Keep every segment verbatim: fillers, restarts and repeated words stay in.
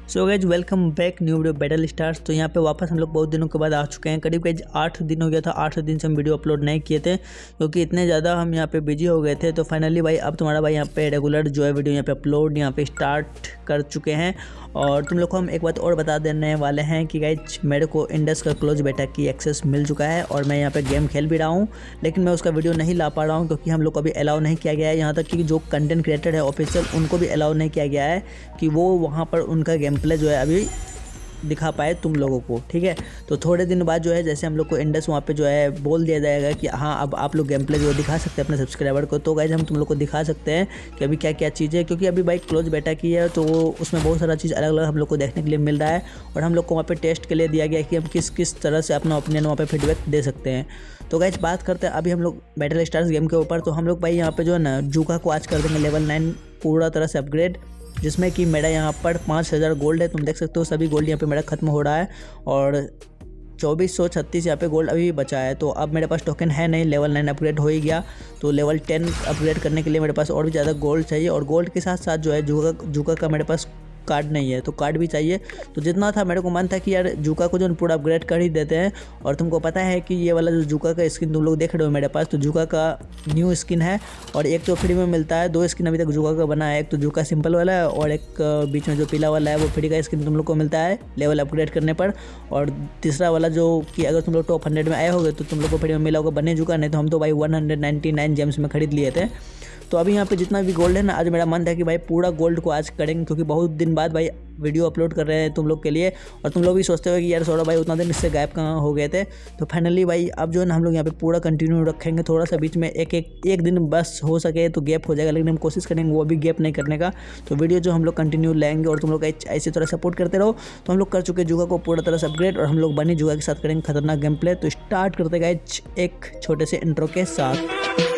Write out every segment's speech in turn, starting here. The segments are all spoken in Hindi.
सो guys welcome back new video battle stars. तो यहाँ पे वापस हम लोग बहुत दिनों के बाद आ चुके हैं। करीब करीब आठ दिन हो गया था, आठ दिन से हम वीडियो अपलोड नहीं किए थे क्योंकि इतने ज़्यादा हम यहाँ पे बिजी हो गए थे। तो फाइनली भाई अब तुम्हारा भाई यहाँ पे रेगुलर जो है वीडियो यहाँ पे अपलोड यहाँ पे स्टार्ट कर चुके हैं। और तुम लोग को हम एक बात और बता देने वाले हैं कि गाइज मेरे को इंडस का क्लोज बेटा की एक्सेस मिल चुका है और मैं यहाँ पे गेम खेल भी रहा हूँ, लेकिन मैं उसका वीडियो नहीं ला पा रहा हूँ क्योंकि हम लोग को अभी अलाउ नहीं किया गया है। यहाँ तक कि जो कंटेंट क्रिएटर है ऑफिशियल उनको भी अलाउ नहीं किया गया है कि वो वहाँ पर उनका गेम प्ले जो है अभी दिखा पाए तुम लोगों को, ठीक है। तो थोड़े दिन बाद जो है जैसे हम लोग को इंडस वहाँ पे जो है बोल दिया जाएगा कि हाँ अब आप लोग गेम प्ले जो दिखा सकते हैं अपने सब्सक्राइबर को, तो गाइज हम तुम लोग को दिखा सकते हैं कि अभी क्या क्या चीज़ है। क्योंकि अभी भाई क्लोज बेटा की है तो उसमें बहुत सारा चीज़ अलग अलग हम लोग को देखने के लिए मिल रहा है और हम लोग को वहाँ पर टेस्ट के लिए दिया गया है कि हम किस किस तरह से अपना ओपिनियन वहाँ पर फीडबैक दे सकते हैं। तो गाइज बात करते हैं अभी हम लोग बैटल स्टार्स गेम के ऊपर। तो हम लोग भाई यहाँ पे जो है ना जूका को आज कर देंगे लेवल नाइन पूरा तरह से अपग्रेड, जिसमें कि मेरा यहाँ पर पाँच हज़ार गोल्ड है। तुम देख सकते हो सभी गोल्ड यहाँ पे मेरा ख़त्म हो रहा है और चौबीस सौ छत्तीस यहाँ पे गोल्ड अभी भी बचा है। तो अब मेरे पास टोकन है नहीं, लेवल नाइन अपग्रेड हो ही गया। तो लेवल टेन अपग्रेड करने के लिए मेरे पास और भी ज़्यादा गोल्ड चाहिए और गोल्ड के साथ साथ जो है जूका जूका का मेरे पास कार्ड नहीं है तो कार्ड भी चाहिए। तो जितना था मेरे को मन था कि यार जूका को जो पूरा अपग्रेड कर ही देते हैं। और तुमको पता है कि ये वाला जो जूका का स्किन तुम लोग देख रहे हो मेरे पास, तो जूका का न्यू स्किन है और एक तो फ्री में मिलता है, दो स्किन अभी तक जूका का बना है। एक तो जूका सिंपल वाला है और एक बीच में जो पीला वाला है वो फ्री का स्किन तुम लोग को मिलता है लेवल अपग्रेड करने पर। और तीसरा वाला जो कि अगर तुम लोग टॉप हंड्रेड में आए होगे तो तुम लोग को फ्री में मिला होगा बने जूका, नहीं तो हम तो भाई one hundred ninety nine gems में खरीद लिए थे। तो अभी यहाँ पे जितना भी गोल्ड है ना, आज मेरा मन था कि भाई पूरा गोल्ड को आज करेंगे क्योंकि बहुत दिन बाद भाई वीडियो अपलोड कर रहे हैं तुम लोग के लिए। और तुम लोग भी सोचते हो कि यार सौरभ भाई उतना दिन इससे गायब कहाँ हो गए थे। तो फाइनली भाई अब जो है ना हम लोग यहाँ पे पूरा कंटिन्यू रखेंगे। थोड़ा सा बीच में एक एक एक दिन बस हो सके तो गैप हो जाएगा, लेकिन हम कोशिश करेंगे वो भी गैप नहीं करने का। तो वीडियो जो हम लोग कंटिन्यू लेंगे और तुम लोग ऐसे थोड़ा सपोर्ट करते रहो। तो हम लोग कर चुके जूका को पूरा तरह से अपग्रेड और हम लोग बनी जूका के साथ करेंगे खतरनाक गेम प्ले। तो स्टार्ट करते गए एक छोटे से इंट्रो के साथ।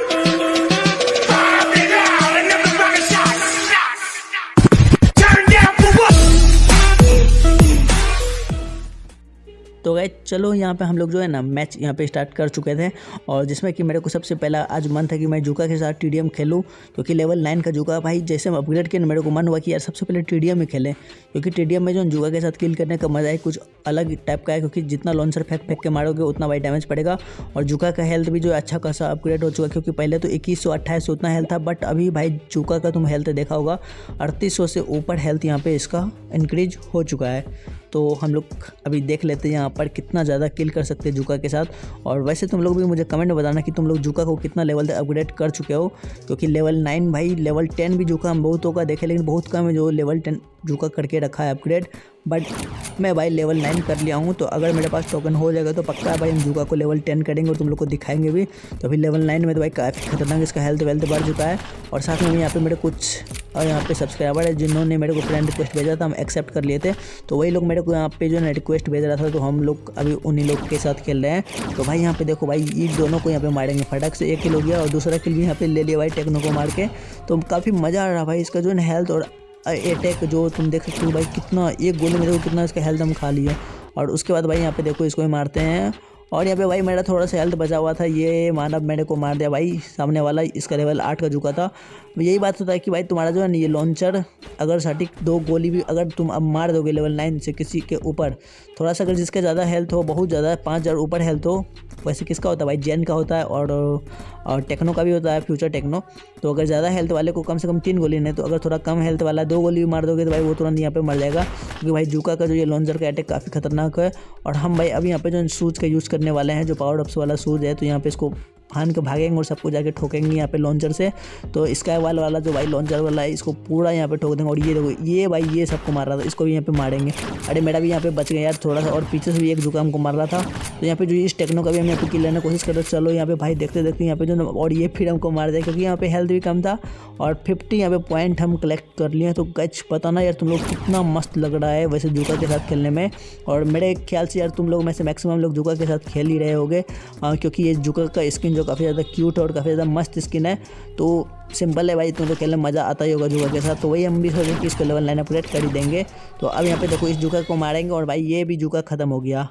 तो गाइस चलो यहाँ पे हम लोग जो है ना मैच यहाँ पे स्टार्ट कर चुके थे और जिसमें कि मेरे को सबसे पहला आज मन था कि मैं जूका के साथ टीडीएम खेलूँ क्योंकि लेवल नाइन का जूका भाई जैसे हम अपग्रेड किए मेरे को मन हुआ कि यार सबसे पहले टीडीएम ही खेलें क्योंकि टीडीएम में जो जूका के साथ किल करने का मज़ा है कुछ अलग टाइप का है। क्योंकि जितना लॉन्चर फेंक फेंक के मारोगे उतना भाई डैमेज पड़ेगा और जूका का हेल्थ भी जो है अच्छा खासा अपग्रेड हो चुका है क्योंकि पहले तो इक्कीस सौ अट्ठाईस सौ उतना हेल्थ था, बट अभी भाई जूका का तुम हेल्थ देखा होगा अड़तीस सौ से ऊपर हेल्थ यहाँ पे इसका इंक्रीज हो चुका है। तो हम लोग अभी देख लेते हैं यहाँ पर कितना ज़्यादा किल कर सकते हैं जूका के साथ। और वैसे तुम लोग भी मुझे कमेंट में बताना कि तुम लोग जूका को कितना लेवल तक अपग्रेड कर चुके हो क्योंकि लेवल नाइन भाई लेवल टेन भी जूका हम बहुतों का देखे लेकिन बहुत कम है जो लेवल टेन जूका करके रखा है अपग्रेड। बट मैं भाई लेवल नाइन कर लिया हूँ तो अगर मेरे पास टोकन हो जाएगा तो पक्का भाई हम जूका को लेवल टेन करेंगे और तुम लोग को दिखाएंगे भी। तो अभी लेवल नाइन में तो भाई काफ़ी खतरनाक इसका हेल्थ वेल्थ बढ़ चुका है। और साथ में यहाँ पे मेरे कुछ और यहाँ पे सब्सक्राइबर है जिन्होंने मेरे को फ्रेंड रिक्वेस्ट भेजा था, हम एक्सेप्ट कर लिए थे। तो वही लोग मेरे को यहाँ पे जो है रिक्वेस्ट भेज रहा था तो हम लोग अभी उन्हीं लोग के साथ खेल रहे हैं। तो भाई यहाँ पे देखो भाई ये दोनों को यहाँ पे मारेंगे फटाक से, एक किल हो गया और दूसरा किल भी यहाँ पे ले लिया भाई टेक्नो को मार के। तो काफ़ी मज़ा आ रहा भाई इसका जो है हेल्थ और अटैक जो तुम देख सकते हो भाई कितना एक गोली मेरे को कितना इसका हेल्थ हम खा लिया। और उसके बाद भाई यहाँ पे देखो इसको ही मारते हैं और यहाँ पे भाई मेरा थोड़ा सा हेल्थ बचा हुआ था, ये मानव मेरे को मार दिया भाई सामने वाला। इसका लेवल आठ का जूका था। यही बात होता है कि भाई तुम्हारा जो है ना ये लॉन्चर अगर सटीक दो गोली भी अगर तुम अब मार दोगे लेवल नाइन से किसी के ऊपर, थोड़ा सा अगर जिसका ज़्यादा हेल्थ हो बहुत ज़्यादा पाँच हज़ार ऊपर हेल्थ हो, वैसे किसका होता है भाई जेन का होता है और और टेक्नो का भी होता है फ्यूचर टेक्नो। तो अगर ज़्यादा हेल्थ वाले को कम से कम तीन गोली नहीं तो अगर थोड़ा कम हेल्थ वाला दो गोली भी मार दोगे तो भाई वो तुरंत यहाँ पे मर जाएगा क्योंकि भाई जूका का जो ये लॉन्चर का अटैक काफ़ी खतरनाक है। और हम भाई अभी यहाँ पे जो सूज का यूज़ करने वाले हैं जो पावर अप्स वाला सूज है, तो यहाँ पे इसको फान के भागेंगे और सबको जाके ठोकेंगे यहाँ पे लॉन्चर से। तो स्काई वाल वाला जो भाई लॉन्चर वाला है इसको पूरा यहाँ पे ठोक देंगे। और ये देखो ये भाई ये सबको मार रहा था, इसको भी यहाँ पे मारेंगे। अरे मेरा भी यहाँ पे बच गया यार थोड़ा सा और पीछे से भी एक जुकाम को मार रहा था। तो यहाँ पे जो इस टेक्नो का भी हम यहाँ पे किल लेने की कोशिश कर रहे हैं। चलो यहाँ पे भाई देखते देखते यहाँ पे जो और ये फिर हमको मार दिया क्योंकि यहाँ पे हेल्थ भी कम था और फिफ्टी यहाँ पे पॉइंट हम कलेक्ट कर लिए। तो गच पता ना यार तुम लोग कितना मस्त लग रहा है वैसे जूका के साथ खेलने में। और मेरे ख्याल से यार तुम लोग में से मैक्सिमम लोग जूका के साथ खेल ही रहे होगे क्योंकि ये जूका का स्किन जो काफ़ी ज़्यादा क्यूट और काफ़ी ज़्यादा मस्त स्किन है। तो सिंपल है भाई तुम लोग खेलने में मज़ा आता ही होगा जूका के साथ। तो वही हम भी सोच रहे हैं कि इसको लेवल नाइन अपग्रेड कर ही देंगे। तो अब यहाँ पे देखो इस जूका को मारेंगे और भाई ये भी जूका ख़त्म हो गया।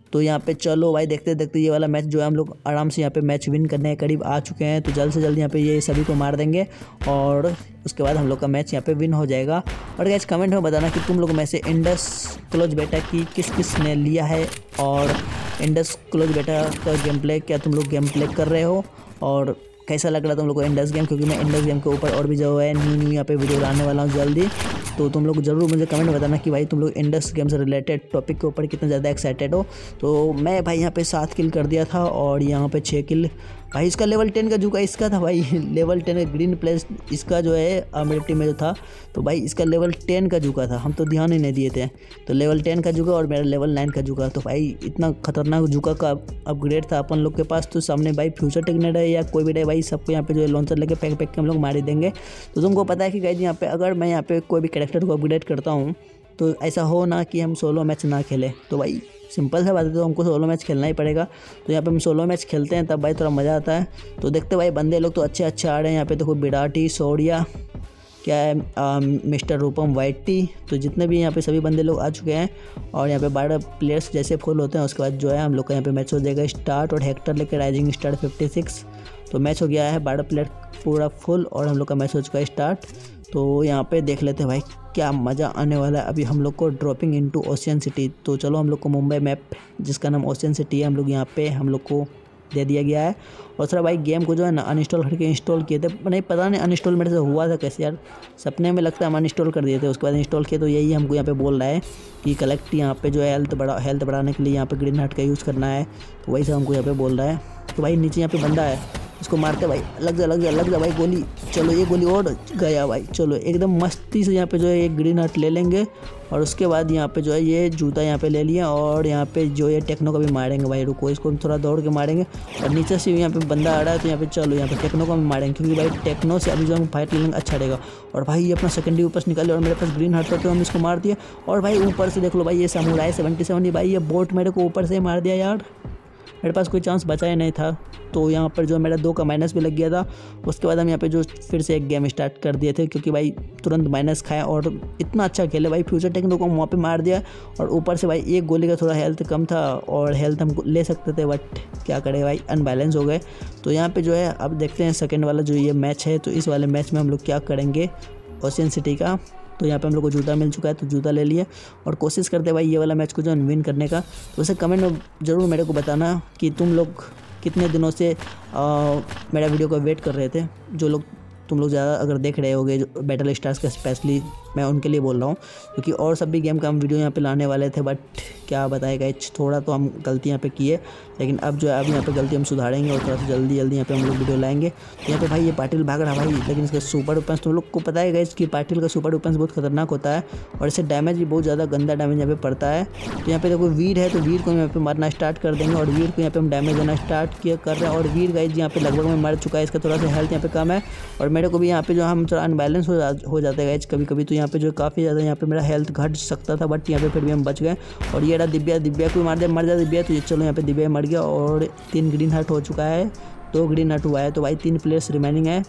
तो यहाँ पे चलो भाई देखते देखते ये वाला मैच जो है हम लोग आराम से यहाँ पे मैच विन करने के करीब आ चुके हैं। तो जल्द से जल्द यहाँ पे ये सभी को मार देंगे और उसके बाद हम लोग का मैच यहाँ पे विन हो जाएगा। और गाइस कमेंट में बताना कि तुम लोग में से इंडस क्लोज बेटा की किस किस ने लिया है और इंडस क्लोज बेटा का गेम प्ले क्या तुम लोग गेम प्ले कर रहे हो और कैसा लग रहा तुम लोग को इंडस गेम, क्योंकि मैं इंडस गेम के ऊपर और भी जो है न्यू न्यू यहाँ पे वीडियो लाने वाला हूँ जल्दी। तो तुम लोग ज़रूर मुझे कमेंट में बताना कि भाई तुम लोग इंडस गेम से रिलेटेड टॉपिक के ऊपर कितना ज़्यादा एक्साइटेड हो। तो मैं भाई यहाँ पे सात किल कर दिया था और यहाँ पे छः किल भाई इसका लेवल टेन का जुका इसका था भाई लेवल टेन ग्रीन प्लेस इसका जो है मेरी टीम में जो था तो भाई इसका लेवल टेन का जुका था, हम तो ध्यान ही नहीं दिए थे। तो लेवल टेन का जुका और मेरा लेवल नाइन का जुका, तो भाई इतना खतरनाक जुका का अपग्रेड था अपन लोग के पास। तो सामने भाई फ्यूचर टेक्नेट है या कोई भी रहे भाई सबको यहाँ पे जो है लॉन्चर लेके पैक पैक के हम लोग मार ही देंगे। तो तुमको पता है कि गाइस यहाँ पे अगर मैं यहाँ पे कोई भी कैरेक्टर को अपग्रेड करता हूँ तो ऐसा हो ना कि हम सोलो मैच ना खेलें। तो भाई सिंपल सा बात है, तो हमको सोलो मैच खेलना ही पड़ेगा। तो यहाँ पे हम सोलो मैच खेलते हैं तब भाई थोड़ा मज़ा आता है। तो देखते भाई बंदे लोग तो अच्छे अच्छे आ रहे हैं यहाँ पे। देखो विराटी, शौर्या, क्या है आ, मिस्टर रूपम, वाइटी, तो जितने भी यहाँ पे सभी बंदे लोग आ चुके हैं। और यहाँ पे बारह प्लेयर्स जैसे फुल होते हैं उसके बाद जो है हम लोग का यहाँ पे मैच हो जाएगा स्टार्ट। और हेक्टर लेकर राइजिंग स्टार फिफ्टी सिक्स, तो मैच हो गया है बारह प्लेयर पूरा फुल और हम लोग का मैच हो चुका है स्टार्ट। तो यहाँ पे देख लेते हैं भाई क्या मज़ा आने वाला है। अभी हम लोग को ड्रॉपिंग इनटू ओशियन सिटी, तो चलो हम लोग को मुंबई मैप जिसका नाम ओशियन सिटी है हम लोग यहाँ पे हम लोग को दे दिया गया है। और सर भाई गेम को जो है ना अनइंस्टॉल करके इंस्टॉल किए थे, नहीं पता नहीं अनइंस्टॉल मेरे से हुआ था कैसे यार, सपने में लगता है हम अनइंस्टॉल कर दिए थे उसके बाद इंस्टॉल किए। तो यही हमको यहाँ पे बोल रहा है कि कलेक्ट यहाँ पे जो है हेल्थ बढ़ा हेल्थ बढ़ाने के लिए यहाँ पे ग्रीन हार्ट का यूज़ करना है, तो वही सब हमको यहाँ पे बोल रहा है। तो भाई नीचे यहाँ पे बंदा है, इसको मारते भाई, लग जा लग जा लग जा भाई गोली, चलो ये गोली और गया भाई। चलो एकदम मस्ती से यहाँ पे जो है एक ग्रीन हार्ट ले लेंगे और उसके बाद यहाँ पे जो है ये जूता यहाँ पे ले लिया और यहाँ पे जो ये टेक्नो का भी मारेंगे भाई। रुको इसको थोड़ा दौड़ के मारेंगे और नीचे से यहाँ पे बंदा आ रहा है तो यहाँ पे चलो यहाँ पे टेक्नो का भी मारेंगे, क्योंकि भाई टेक्नो से अभी जो हम फाइट लेंगे अच्छा रहेगा। और भाई ये अपना सेकेंडरी ऊपर से निकाले और मेरे पास ग्रीन हार्ट था तो हम इसको मार दिया। और भाई ऊपर से देख लो भाई ये समुराई सेवेंटी सेवन भाई ये बोट मेरे को ऊपर से मार दिया यार, मेरे पास कोई चांस बचा ही नहीं था। तो यहाँ पर जो मेरा दो का माइनस भी लग गया था। उसके बाद हम यहाँ पे जो फिर से एक गेम स्टार्ट कर दिए थे, क्योंकि भाई तुरंत माइनस खाया और इतना अच्छा खेले भाई फ्यूचर टेक्नो को वहाँ पे मार दिया। और ऊपर से भाई एक गोली का थोड़ा हेल्थ कम था और हेल्थ हम ले सकते थे, बट क्या करें भाई अनबैलेंस हो गए। तो यहाँ पर जो है अब देखते हैं सेकेंड वाला जो ये मैच है, तो इस वाले मैच में हम लोग क्या करेंगे ओशियन सिटी का। तो यहाँ पे हम लोग को जूता मिल चुका है तो जूता ले लिए और कोशिश करते भाई ये वाला मैच को जो है विन करने का। तो वैसे कमेंट में ज़रूर मेरे को बताना कि तुम लोग कितने दिनों से आ, मेरा वीडियो का वेट कर रहे थे। जो लोग तुम लोग ज़्यादा अगर देख रहे होगे बैटल स्टार्स का स्पेशली मैं उनके लिए बोल रहा हूँ, क्योंकि और सब भी गेम का हम वीडियो यहाँ पे लाने वाले थे, बट क्या बताएगा थोड़ा तो हम गलती यहाँ पे किए, लेकिन अब जो है अब यहाँ पे गलती हम सुधारेंगे और थोड़ा सा जल्दी जल्दी यहाँ पे हम लोग वीडियो लाएंगे। तो यहाँ पे भाई ये पाटिल भाग रहा भाई, लेकिन इसका सुपर वेपन्स तुम लोग को पता है गाइस कि पाटिल का सुपर वेपन्स बहुत खतरनाक होता है और इससे डैमेज भी बहुत ज़्यादा गंदा डैमेज यहाँ पे पड़ता है। तो यहाँ पे देखो वीर है तो वीर को यहाँ पे मारना स्टार्ट कर देंगे और वीर को यहाँ पे हम डैमेज देना स्टार्ट किया कर रहे हैं। और वीर गाइस यहाँ पे लगभग में मर चुका है, इसका थोड़ा सा हेल्थ यहाँ पे कम है और मेरे को भी यहाँ पे जो हम थोड़ा अनबैलेंस हो जा हो जाते हैं गाइस कभी कभी। तो यहाँ पे जो काफ़ी ज़्यादा यहाँ पे मेरा हेल्थ घट सकता था, बट यहाँ पे फिर भी हम बच गए। और ये रहा दिव्या, दिव्या को मार दिया, मर जा दिव्या। तो ये चलो यहाँ पे दिव्या मर गया और तीन ग्रीन हार्ट हो चुका है, दो ग्रीन हार्ट हुआ है। तो भाई तीन प्लेयर्स रिमेनिंग है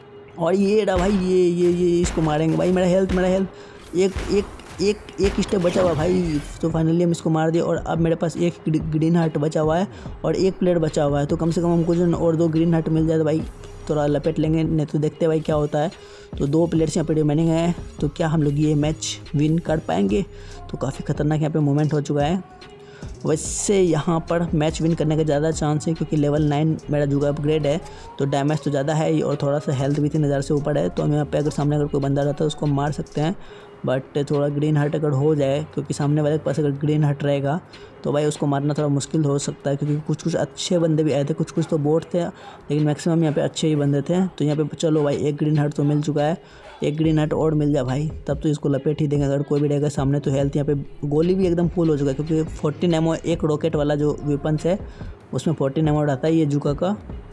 और ये रहा भाई ये ये ये इसको मारेंगे भाई। मेरा हेल्थ मेरा हेल्थ एक एक एक एक स्टेप बचा हुआ भाई। तो फाइनली हम इसको मार दिया और अब मेरे पास एक ग्रीन हार्ट बचा हुआ है और एक प्लेयर बचा हुआ है। तो कम से कम हमको जो और दो ग्रीन हार्ट मिल जाए तो भाई थोड़ा लपेट लेंगे, नहीं तो देखते भाई क्या होता है। तो दो प्लेयर्स यहाँ पे रिमेनिंग हैं, तो क्या हम लोग ये मैच विन कर पाएंगे। तो काफ़ी खतरनाक यहाँ पे मोमेंट हो चुका है। वैसे यहाँ पर मैच विन करने का ज़्यादा चांस है, क्योंकि लेवल नाइन मेरा जुगा अपग्रेड है तो डैमेज तो ज़्यादा है और थोड़ा सा हेल्थ भी तीन हज़ार से ऊपर है। तो हम यहाँ पे अगर सामने अगर कोई बंदा रहता है उसको मार सकते हैं, बट थोड़ा ग्रीन हार्ट अगर हो जाए, क्योंकि सामने वाले के पास अगर ग्रीन हार्ट रहेगा तो भाई उसको मारना थोड़ा मुश्किल हो सकता है, क्योंकि कुछ कुछ अच्छे बंदे भी आए थे, कुछ कुछ तो बोट थे, लेकिन मैक्सिमम यहाँ पे अच्छे ही बंदे थे। तो यहाँ पे चलो भाई एक ग्रीन हार्ट तो मिल चुका है, एक ग्रीन हार्ट और मिल जाए भाई तब तो इसको लपेट ही देंगे अगर कोई भी रहेगा सामने। तो हेल्थ यहाँ पे गोली भी एकदम फुल हो चुका है, क्योंकि फोर्टीन एमओ एक रॉकेट वाला जो वेपन्स है उसमें फोर्टीन एमओ रहता है ये जुका का।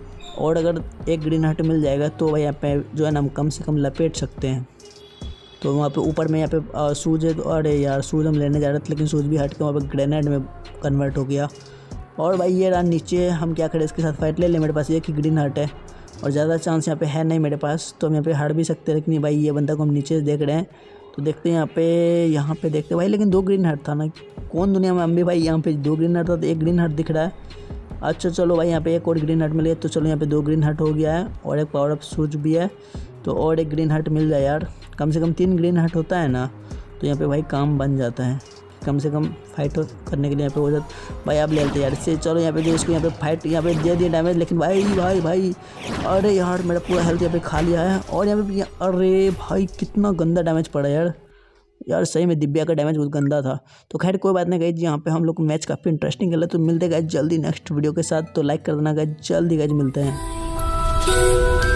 और अगर एक ग्रीन हार्ट मिल जाएगा तो भाई यहाँ पे जो है ना हम कम से कम लपेट सकते हैं। तो वहाँ पे ऊपर में यहाँ पे सूज है, तो अरे यार सूज हम लेने जा रहे थे लेकिन सूज भी हट के वहाँ पे ग्रेनेड में कन्वर्ट हो गया। और भाई ये रहा नीचे, हम क्या करें इसके साथ फाइट ले लें। मेरे पास एक ही ग्रीन हार्ट है और ज़्यादा चांस यहाँ पे है नहीं मेरे पास, तो हम यहाँ पे हार भी सकते हैं, लेकिन भाई ये बंदा को हम नीचे देख रहे हैं तो देखते हैं यहाँ पे यहाँ पे देखते भाई, लेकिन दो ग्रीन हार्ट था ना, कौन दुनिया में अम्बी भाई, यहाँ पे दो ग्रीन हार्ट था तो एक ग्रीन हार्ट दिख रहा है। अच्छा चलो भाई, यहाँ पे एक और ग्रीन हार्ट मिल गया, तो चलो यहाँ पे दो ग्रीन हार्ट हो गया है और एक पावर अप शूज भी है, तो और एक ग्रीन हार्ट मिल जाए यार, कम से कम तीन ग्रीन हार्ट होता है ना, तो यहाँ पे भाई काम बन जाता है, कम से कम फाइट करने के लिए यहाँ पे हो जाता भाई। आप ले लेते यार इससे। चलो यहाँ पे जो इसको यहाँ पे फाइट यहाँ पे दे दिया डैमेज, लेकिन भाई भाई भाई अरे यार मेरा पूरा हेल्थ यहाँ पे खा लिया है, और यहाँ पे अरे भाई कितना गंदा डैमेज पड़ा यार, यार सही में दिव्या का डैमेज बहुत गंदा था। तो खैर कोई बात नहीं गाइज, यहाँ पे हम लोग मैच काफ़ी इंटरेस्टिंग खेला, तो मिलते गाइज जल्दी नेक्स्ट वीडियो के साथ, तो लाइक कर देना गाइज, जल्दी गाइज मिलते हैं।